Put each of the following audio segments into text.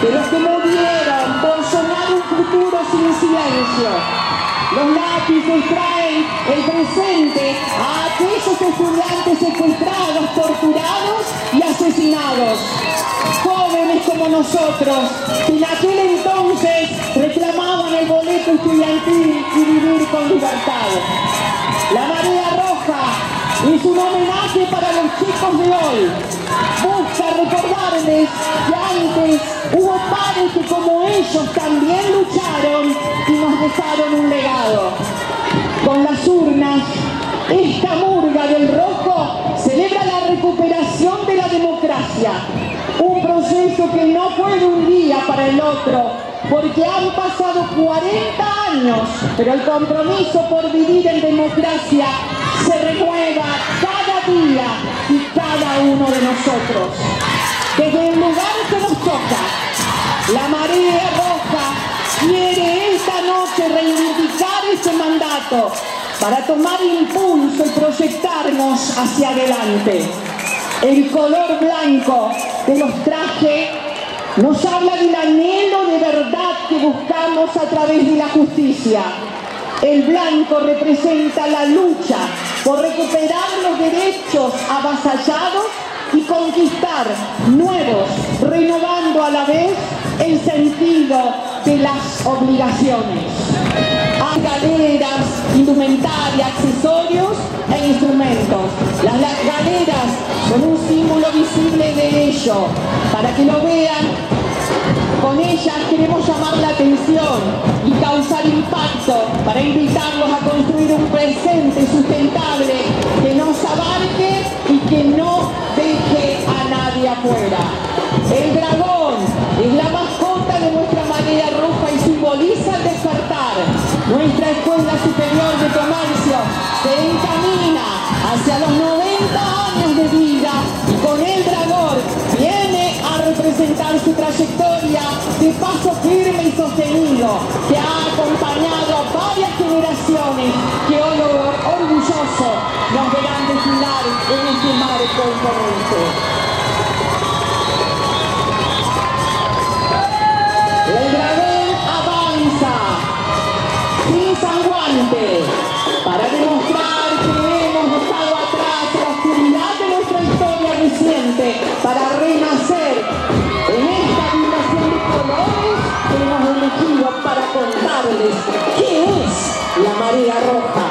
de los que murieron por soñar un futuro sin silencio. Los lápices traen el presente a aquellos estudiantes secuestrados, torturados y asesinados. Jóvenes como nosotros, que en aquel entonces reclamaban el boleto estudiantil y vivir con libertad. La Marea Roja es un homenaje para los chicos de hoy. Busca recordarles que antes hubo padres que como ellos también lucharon y nos dejaron un legado. Con las urnas, esta murga del rojo celebra la recuperación de la democracia. Un proceso que no fue de un día para el otro, porque han pasado 40 años, pero el compromiso por vivir en democracia se renueva cada día y cada uno de nosotros. Desde el lugar que nos toca, la Marea Roja quiere esta noche reivindicar este mandato para tomar impulso y proyectarnos hacia adelante. El color blanco de los trajes nos habla del anhelo de verdad que buscamos a través de la justicia. El blanco representa la lucha por recuperar los derechos avasallados y conquistar nuevos, renovando a la vez el sentido de las obligaciones. Hay galeras, indumentaria, accesorios e instrumentos. Las galeras son un símbolo visible de ello. Para que lo vean, con ellas queremos llamar la atención y causar impacto para invitarlos a construir un presente sustentable que nos abarque y que no deje a nadie afuera. El dragón es la mascota de nuestra Marea Roja y simboliza el despertar. Nuestra Escuela Superior de Comercio se encamina hacia los 90 años de vida y con el dragón viene a representar su trayectoria de paso firme y sostenido que ha acompañado a varias generaciones que hoy orgulloso nos verán desfilar en este marco imponente. El dragón avanza sin sanguante para demostrar que hemos dejado atrás la oscuridad de nuestra historia reciente para renacer en esta vibración de colores que hemos elegido para contarles qué es la Marea Roja.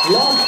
Los